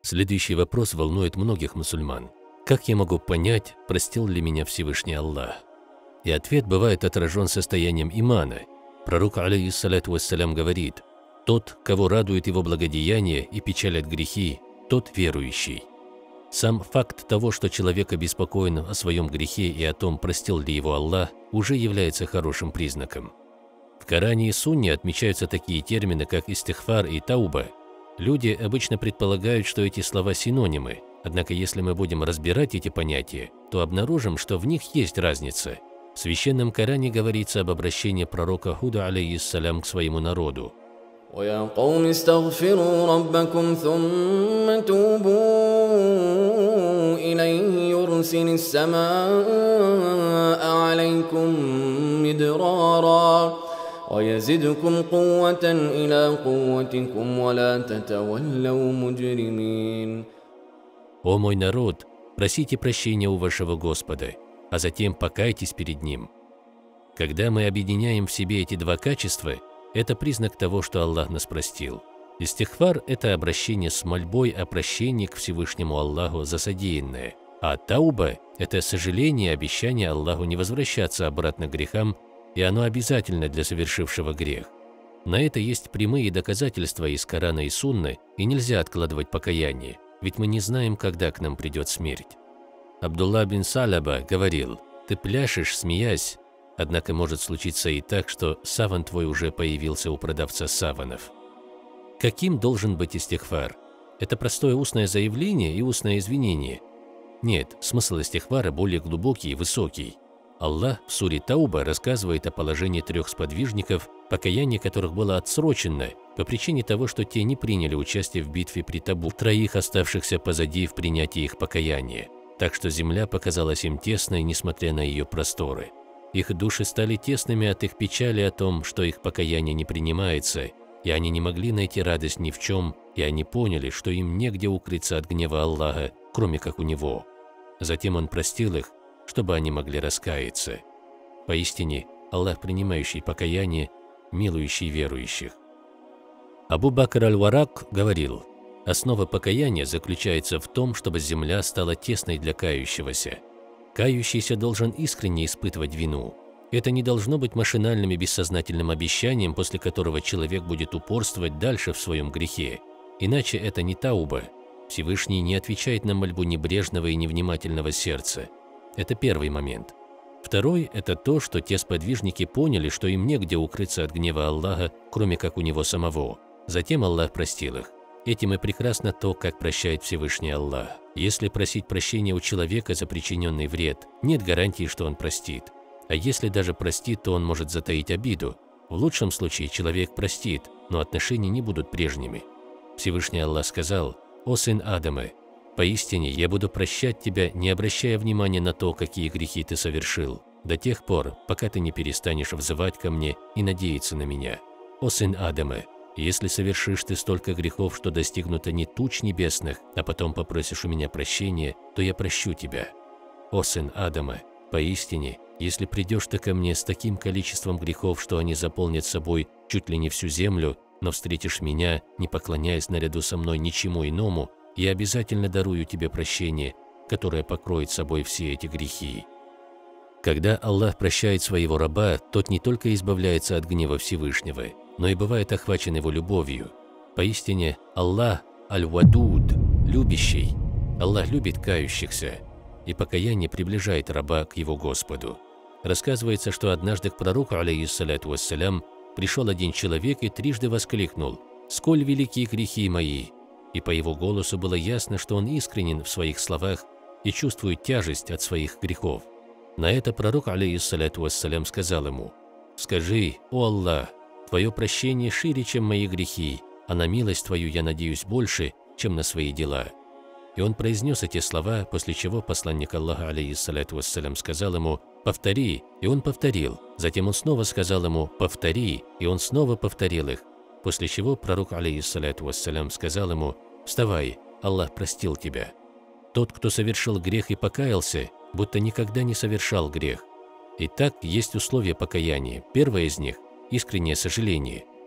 Следующий вопрос волнует многих мусульман. Как я могу понять, простил ли меня Всевышний Аллах? И ответ бывает отражен состоянием имана. Пророк, алейхиссаляту вассалям, говорит: «Тот, кого радует его благодеяние и печалят грехи, тот верующий». Сам факт того, что человек обеспокоен о своем грехе и о том, простил ли его Аллах, уже является хорошим признаком. В Коране и Сунне отмечаются такие термины, как истихфар и тауба. Люди обычно предполагают, что эти слова синонимы, однако если мы будем разбирать эти понятия, то обнаружим, что в них есть разница. В Священном Коране говорится об обращении пророка Худа, алейхиссалям, к своему народу. وَيَا قَوْمِ اسْتَغْفِرُوا رَبَّكُمْ ثُمَّ تُوبُوا إِلَيْهِ يُرْسِلِ السَّمَاءَ عَلَيْكُمْ مِدْرَارًا وَيَزِدْكُمْ قُوَّةً إِلَى قُوَّتِكُمْ وَلَا تَتَوَلَّوْا مُجْرِمِينَ. «О мой народ, просите прощения у вашего Господа, а затем покайтесь перед Ним». Когда мы объединяем в себе эти два качества, это признак того, что Аллах нас простил. Истихфар – это обращение с мольбой о прощении к Всевышнему Аллаху за содеянное, а тауба – это сожаление и обещание Аллаху не возвращаться обратно к грехам, и оно обязательно для совершившего грех. На это есть прямые доказательства из Корана и Сунны, и нельзя откладывать покаяние, ведь мы не знаем, когда к нам придет смерть. Абдулла бин Салаба говорил: «Ты пляшешь, смеясь, однако может случиться и так, что саван твой уже появился у продавца саванов». Каким должен быть истихфар? Это простое устное заявление и устное извинение? Нет, смысл истихфара более глубокий и высокий. Аллах в суре Тауба рассказывает о положении 3 сподвижников, покаяние которых было отсрочено по причине того, что те не приняли участие в битве при Табук, 3 оставшихся позади в принятии их покаяния. Так что земля показалась им тесной, несмотря на ее просторы. Их души стали тесными от их печали о том, что их покаяние не принимается, и они не могли найти радость ни в чем, и они поняли, что им негде укрыться от гнева Аллаха, кроме как у Него. Затем Он простил их, чтобы они могли раскаяться. Поистине, Аллах, принимающий покаяние, милующий верующих. Абу Бакр аль-Варак говорил: «Основа покаяния заключается в том, чтобы земля стала тесной для кающегося. Кающийся должен искренне испытывать вину. Это не должно быть машинальным и бессознательным обещанием, после которого человек будет упорствовать дальше в своем грехе. Иначе это не тауба. Всевышний не отвечает на мольбу небрежного и невнимательного сердца. Это первый момент. Второй – это то, что те сподвижники поняли, что им негде укрыться от гнева Аллаха, кроме как у Него самого. Затем Аллах простил их. Этим и прекрасно то, как прощает Всевышний Аллах. Если просить прощения у человека за причиненный вред, нет гарантии, что он простит. А если даже простит, то он может затаить обиду. В лучшем случае человек простит, но отношения не будут прежними. Всевышний Аллах сказал: «О сын Адама, поистине я буду прощать тебя, не обращая внимания на то, какие грехи ты совершил, до тех пор, пока ты не перестанешь взывать ко мне и надеяться на меня. О сын Адама, если совершишь ты столько грехов, что достигнуто не туч небесных, а потом попросишь у меня прощения, то я прощу тебя. О сын Адама, поистине, если придешь ты ко мне с таким количеством грехов, что они заполнят собой чуть ли не всю землю, но встретишь меня, не поклоняясь наряду со мной ничему иному, я обязательно дарую тебе прощение, которое покроет собой все эти грехи». Когда Аллах прощает своего раба, тот не только избавляется от гнева Всевышнего, но и бывает охвачен его любовью. Поистине, Аллах Аль-Вадуд, любящий. Аллах любит кающихся, и покаяние приближает раба к его Господу. Рассказывается, что однажды к пророку, алейхиссаляту вассалям, пришел один человек и трижды воскликнул: «Сколь велики грехи мои!» И по его голосу было ясно, что он искренен в своих словах и чувствует тяжесть от своих грехов. На это пророк, алейхиссаляту вассалям, сказал ему: «Скажи: о Аллах, Твое прощение шире, чем мои грехи, а на милость Твою я надеюсь больше, чем на свои дела». И он произнес эти слова, после чего посланник Аллаха, алейхиссаляту вассалям, сказал ему: «Повтори», и он повторил. Затем он снова сказал ему: «Повтори», и он снова повторил их. После чего пророк, алейхиссаляту вассалям, сказал ему: «Вставай, Аллах простил тебя». Тот, кто совершил грех и покаялся, будто никогда не совершал грех. Итак, есть условия покаяния. Первое из них – искреннее сожаление.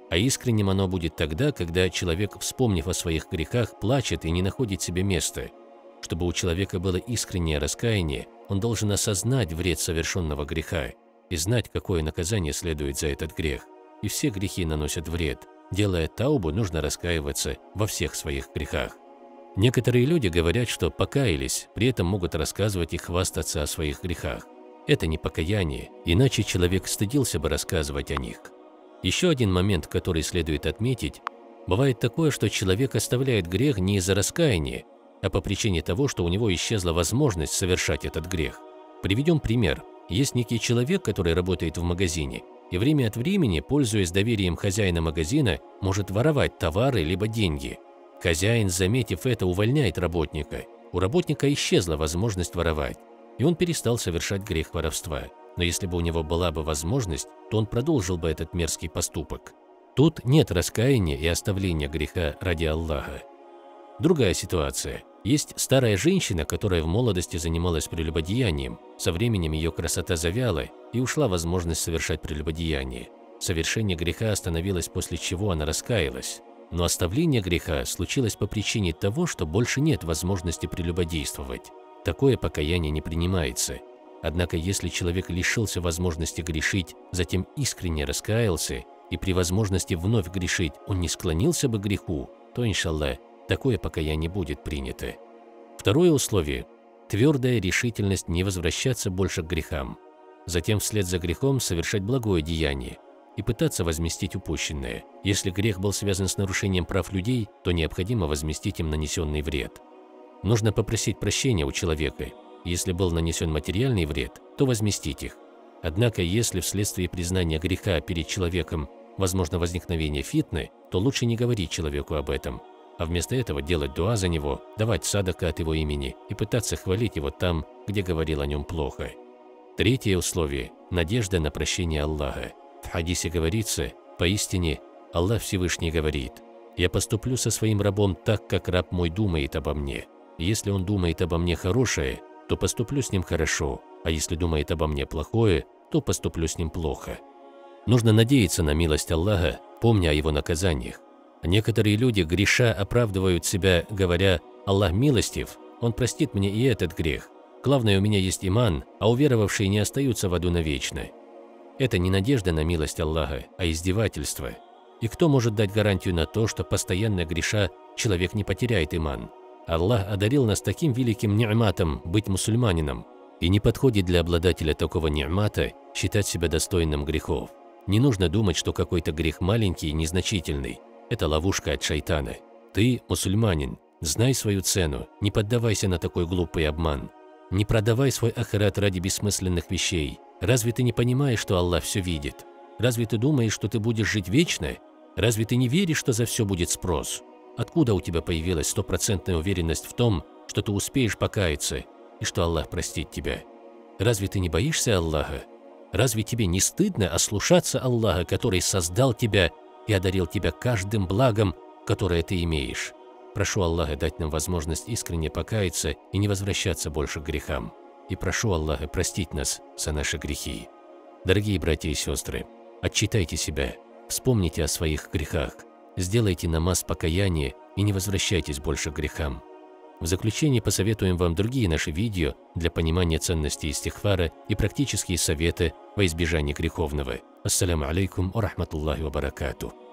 А искренним оно будет тогда, когда человек, вспомнив о своих грехах, плачет и не находит себе места. Чтобы у человека было искреннее раскаяние, он должен осознать вред совершенного греха и знать, какое наказание следует за этот грех. И все грехи наносят вред. Делая таубу, нужно раскаиваться во всех своих грехах. Некоторые люди говорят, что покаялись, при этом могут рассказывать и хвастаться о своих грехах. Это не покаяние, иначе человек стыдился бы рассказывать о них. Еще один момент, который следует отметить, бывает такое, что человек оставляет грех не из-за раскаяния, а по причине того, что у него исчезла возможность совершать этот грех. Приведем пример. Есть некий человек, который работает в магазине, и время от времени, пользуясь доверием хозяина магазина, может воровать товары либо деньги. Хозяин, заметив это, увольняет работника. У работника исчезла возможность воровать, и он перестал совершать грех воровства. Но если бы у него была бы возможность, то он продолжил бы этот мерзкий поступок. Тут нет раскаяния и оставления греха ради Аллаха. Другая ситуация. Есть старая женщина, которая в молодости занималась прелюбодеянием. Со временем ее красота завяла, и ушла возможность совершать прелюбодеяние. Совершение греха остановилось, после чего она раскаялась. Но оставление греха случилось по причине того, что больше нет возможности прелюбодействовать. Такое покаяние не принимается. Однако, если человек лишился возможности грешить, затем искренне раскаялся, и при возможности вновь грешить он не склонился бы к греху, то, иншаллах, такое покаяние будет принято. Второе условие – твердая решительность не возвращаться больше к грехам. Затем вслед за грехом совершать благое деяние и пытаться возместить упущенное. Если грех был связан с нарушением прав людей, то необходимо возместить им нанесенный вред. Нужно попросить прощения у человека. Если был нанесен материальный вред, то возместить их. Однако, если вследствие признания греха перед человеком возможно возникновение фитны, то лучше не говорить человеку об этом, а вместо этого делать дуа за него, давать садака от его имени и пытаться хвалить его там, где говорил о нем плохо. Третье условие – надежда на прощение Аллаха. В хадисе говорится, поистине, Аллах Всевышний говорит: «Я поступлю со своим рабом так, как раб мой думает обо мне. Если он думает обо мне хорошее, то поступлю с ним хорошо, а если думает обо мне плохое, то поступлю с ним плохо». Нужно надеяться на милость Аллаха, помня о его наказаниях. Некоторые люди, греша, оправдывают себя, говоря: «Аллах милостив, Он простит мне и этот грех. Главное, у меня есть иман, а уверовавшие не остаются в аду навечно». Это не надежда на милость Аллаха, а издевательство. И кто может дать гарантию на то, что постоянно греша человек не потеряет иман? Аллах одарил нас таким великим ни'матом быть мусульманином, и не подходит для обладателя такого ни'мата считать себя достойным грехов. Не нужно думать, что какой-то грех маленький и незначительный. Это ловушка от шайтана. Ты мусульманин, знай свою цену, не поддавайся на такой глупый обман. Не продавай свой ахират ради бессмысленных вещей. Разве ты не понимаешь, что Аллах все видит? Разве ты думаешь, что ты будешь жить вечно? Разве ты не веришь, что за все будет спрос? Откуда у тебя появилась стопроцентная уверенность в том, что ты успеешь покаяться и что Аллах простит тебя? Разве ты не боишься Аллаха? Разве тебе не стыдно ослушаться Аллаха, который создал тебя и одарил тебя каждым благом, которое ты имеешь? Прошу Аллаха дать нам возможность искренне покаяться и не возвращаться больше к грехам. И прошу Аллаха простить нас за наши грехи. Дорогие братья и сестры, отчитайте себя, вспомните о своих грехах, сделайте намаз покаяния и не возвращайтесь больше к грехам. В заключение посоветуем вам другие наши видео для понимания ценности истихфара и практические советы во избежание греховного. Ассаляму алейкум ва рахматуллахи ва баракатух.